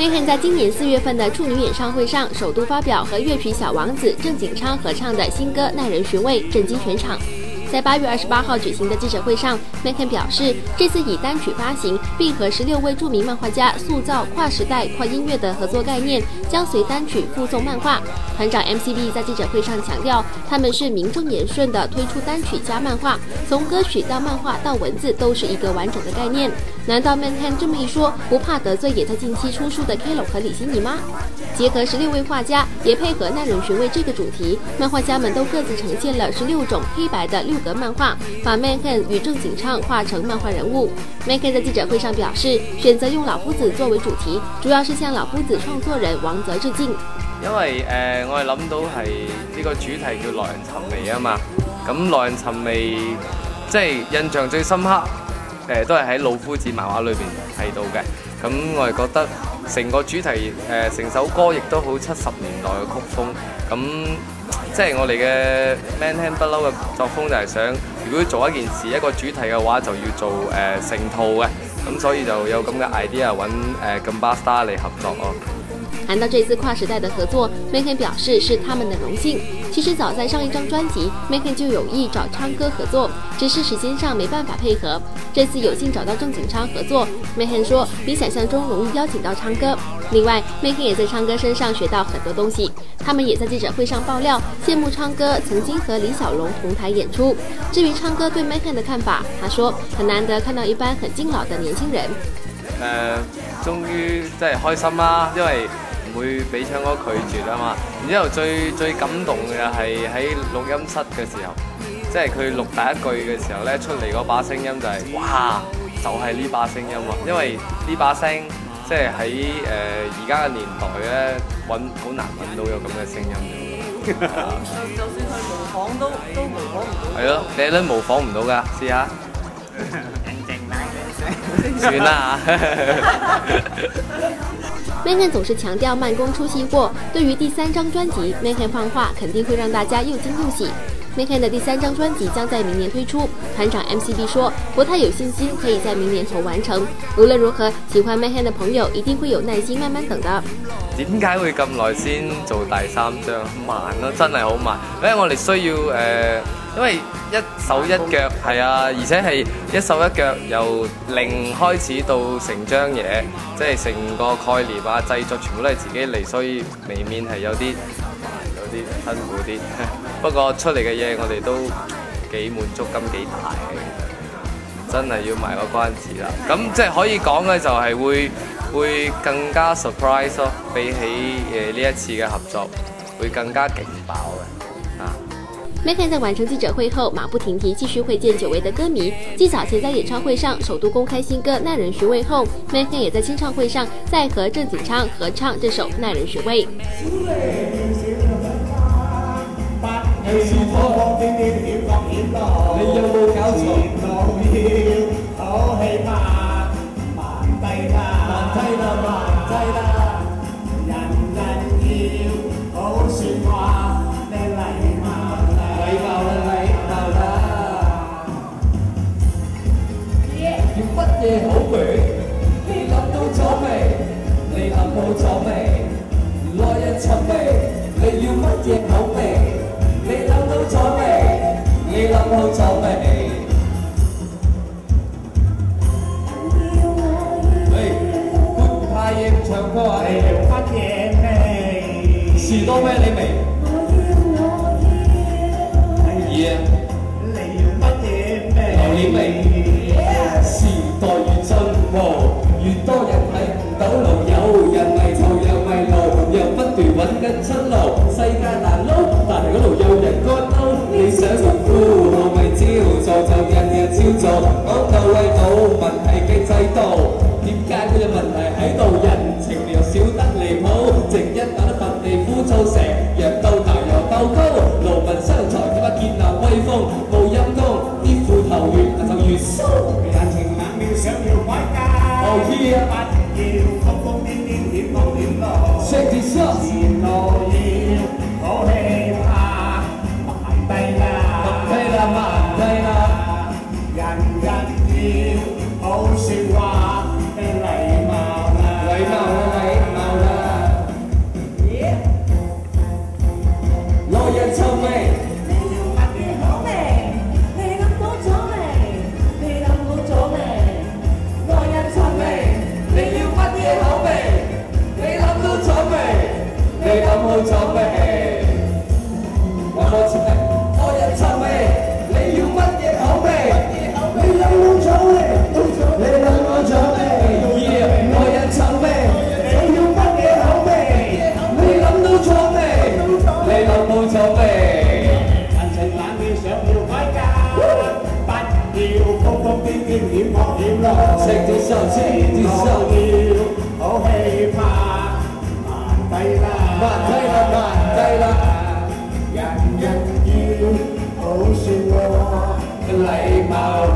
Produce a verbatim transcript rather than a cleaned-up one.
Megan 在今年四月份的处女演唱会上，首度发表和乐曲小王子郑景昌合唱的新歌《耐人寻味》，震惊全场。 在八月二十八号举行的记者会上 ，Megan 表示，这次以单曲发行，并和十六位著名漫画家塑造跨时代、跨音乐的合作概念，将随单曲附送漫画。团长 M C B 在记者会上强调，他们是名正言顺的推出单曲加漫画，从歌曲到漫画到文字都是一个完整的概念。难道 Megan 这么一说，不怕得罪也在近期出书的 K L O 和李欣怡吗？结合十六位画家，也配合耐人寻味这个主题，漫画家们都各自呈现了十六种黑白的六格漫画，把 Megan 与郑景昌画成漫画人物。Megan 在记者会上表示，选择用老夫子作为主题，主要是向老夫子创作人王泽致敬。 因為誒、呃，我哋諗到係呢個主題叫耐人尋味啊嘛。咁耐人尋味，即係印象最深刻誒、呃，都係喺老夫子漫畫裏邊睇到嘅。咁我哋覺得成個主題誒，成、呃、首歌亦都好七十年代嘅曲風。咁即係我哋嘅 Manhand 不嬲嘅作風就係想，如果做一件事一個主題嘅話，就要做誒、呃、成套嘅。咁所以就有咁嘅 idea 揾誒咁巴 star 嚟合作咯。 谈到这次跨时代的合作 ，Megan 表示是他们的荣幸。其实早在上一张专辑 ，Megan 就有意找昌哥合作，只是时间上没办法配合。这次有幸找到郑景昌合作 ，Megan 说比想象中容易邀请到昌哥。另外 ，Megan 也在昌哥身上学到很多东西。他们也在记者会上爆料，羡慕昌哥曾經和李小龍同台演出。至於昌哥對 Megan 的看法，他說很難得看到一班很敬老的年輕人。 誒、呃，終於真係開心啦，因為 會俾唱歌拒絕啊嘛，然之後最最感動嘅係喺錄音室嘅時候，即係佢錄第一句嘅時候咧，出嚟嗰把聲音就係、是、哇，就係、是、呢把聲音啊！因為呢把聲即係喺誒而家嘅年代咧，揾好難揾到有咁嘅聲音嘅。就算去模仿都都模仿唔到。係咯，你都模仿唔到㗎，試下。算啦嚇。 Megan 总是强调慢工出细货，对于第三张专辑 ，Megan 放话肯定会让大家又惊又喜。Megan 的第三张專輯將在明年推出，團長 M C B 說不太有信心可以在明年頭完成。無論如何，喜歡 Megan 的朋友一定會有耐心慢慢等的。 點解會咁耐先做第三張？慢咯，真係好慢。因為我哋需要誒、呃，因為一手一腳係啊，而且係一手一腳由零開始到成張嘢，即係成個概念啊、製作全部都係自己嚟，所以未免係有啲慢，有啲辛苦啲。不過出嚟嘅嘢我哋都幾滿足感幾大嘅，真係要埋個關子啦。咁即係可以講嘅就係會會更加 surprise 咯，比起誒呢一次嘅合作會更加勁爆嘅啊！ Megan 在完成記者會後，馬不停蹄繼續會見久違的歌迷。繼早前在演唱會上首度公開新歌《耐人尋味》後 ，Megan 也在簽唱會上再和鄭景昌合唱這首《耐人尋味》。你有冇搞錯？好氣魄，慢低啦，慢低啦，慢低啦。人人要好説話，你禮貌啦，禮貌啦，禮貌啦。要乜嘢好味？你諗到咗未？你諗好咗未？耐人尋味，你要乜嘢口味？ 你諗到咗未？你諗好咗未？喂，觀派嘢唔唱歌啊！你要乜嘢味？士多啤梨味。係啊！你要乜嘢味？榴蓮味。時代越進步，越多人睇唔到路，有人迷途又迷路，又不斷揾緊出路，世界難撈。 但係嗰度有人乾撈，你想做富豪咪照做，就日日照做。講到為冇問題嘅制度，點解佢有問題喺度？人情又少得離譜，靜一打得笪地枯燥，成日鬥大又鬥高，勞民傷財點解建立威風？冇陰功，啲褲頭越就越鬆。人情冷妙想要改革，哦耶！不要瘋瘋癲癲點講點落，前路要好氣。 人人要好説話，你禮貌啦，禮貌啦，禮貌。 諗好咗未？有冇錢嚟？多人臭味，你要乜嘢口味？你諗好咗未？你諗好咗未？多人臭味，你要乜嘢口味？你諗到咗未？你諗好咗未？人情冷面想要改嫁，不要瘋瘋癲癲險惡險咯，食啲壽司啲壽要好氣魄，慢低啦，慢低啦，慢低啦，人人要好説話，禮貌。